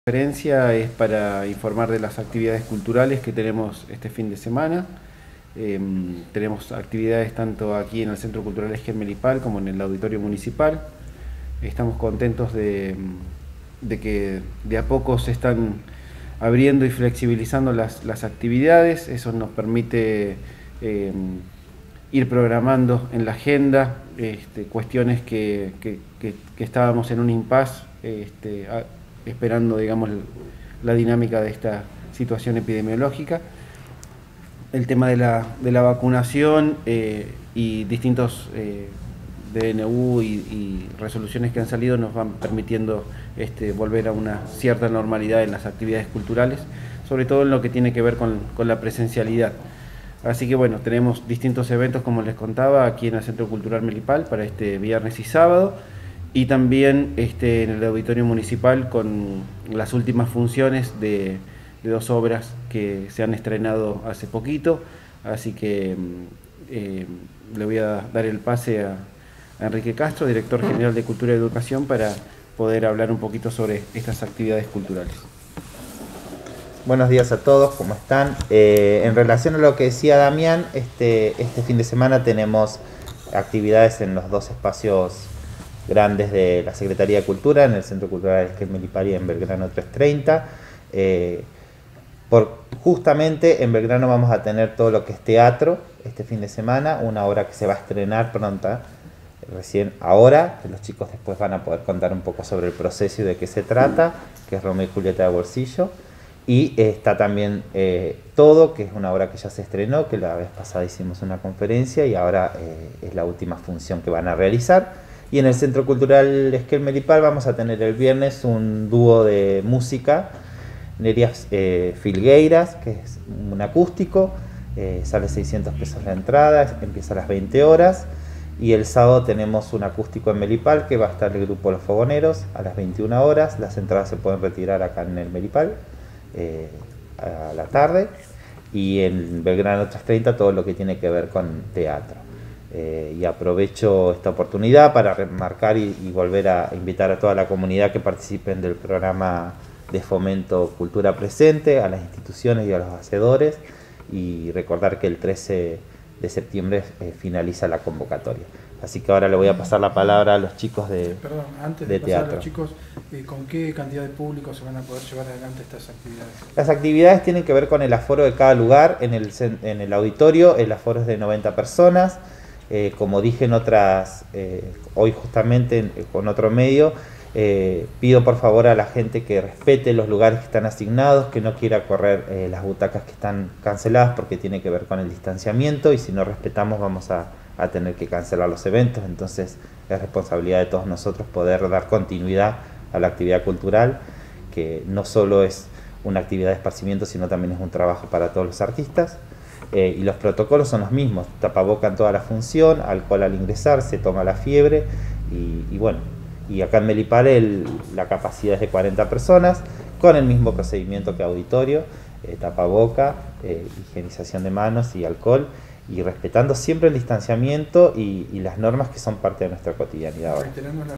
La conferencia es para informar de las actividades culturales que tenemos este fin de semana. Tenemos actividades tanto aquí en el Centro Cultural Esquel Melipal como en el Auditorio Municipal. Estamos contentos de que de a poco se están abriendo y flexibilizando las actividades. Eso nos permite ir programando en la agenda cuestiones que estábamos en un impasse esperando, digamos, la dinámica de esta situación epidemiológica. El tema de la vacunación y distintos DNU y resoluciones que han salido nos van permitiendo volver a una cierta normalidad en las actividades culturales, sobre todo en lo que tiene que ver con la presencialidad. Así que bueno, tenemos distintos eventos, como les contaba, aquí en el Centro Cultural Melipal para este viernes y sábado, y también en el Auditorio Municipal con las últimas funciones de dos obras que se han estrenado hace poquito. Así que le voy a dar el pase a Enrique Castro, director general de Cultura y Educación, para poder hablar un poquito sobre estas actividades culturales. Buenos días a todos, ¿cómo están? En relación a lo que decía Damián, este fin de semana tenemos actividades en los dos espacios grandes de la Secretaría de Cultura, en el Centro Cultural Esquel Melipal y en Belgrano 330. Justamente en Belgrano vamos a tener todo lo que es teatro este fin de semana, una obra que se va a estrenar pronta, recién ahora, que los chicos después van a poder contar un poco sobre el proceso y de qué se trata, que es Romeo y Julieta de bolsillo. Y está también Todo, que es una obra que ya se estrenó, que la vez pasada hicimos una conferencia y ahora es la última función que van a realizar. Y en el Centro Cultural Esquel Melipal vamos a tener el viernes un dúo de música, Nerias Filgueiras, que es un acústico, sale 600 pesos la entrada, empieza a las 20 horas. Y el sábado tenemos un acústico en Melipal, que va a estar el grupo Los Fogoneros a las 21 horas. Las entradas se pueden retirar acá en el Melipal a la tarde. Y en Belgrano 330 todo lo que tiene que ver con teatro. Y aprovecho esta oportunidad para remarcar y volver a invitar a toda la comunidad que participen del programa de fomento Cultura Presente, a las instituciones y a los hacedores, y recordar que el 13 de septiembre finaliza la convocatoria. Así que ahora le voy a pasar la palabra a los chicos de Perdón, antes de de pasar teatro. a los chicos, ¿con qué cantidad de público se van a poder llevar adelante estas actividades? Las actividades tienen que ver con el aforo de cada lugar. En el auditorio el aforo es de 90 personas. Como dije en otras, hoy justamente con otro medio, pido por favor a la gente que respete los lugares que están asignados, que no quiera correr las butacas que están canceladas, porque tiene que ver con el distanciamiento, y si no respetamos vamos a tener que cancelar los eventos. Entonces es responsabilidad de todos nosotros poder dar continuidad a la actividad cultural, que no solo es una actividad de esparcimiento, sino también es un trabajo para todos los artistas. Y los protocolos son los mismos: tapaboca en toda la función, alcohol al ingresar, se toma la fiebre, y bueno, y acá en Melipal la capacidad es de 40 personas, con el mismo procedimiento que auditorio, tapaboca, higienización de manos y alcohol, y respetando siempre el distanciamiento y las normas que son parte de nuestra cotidianidad ahora.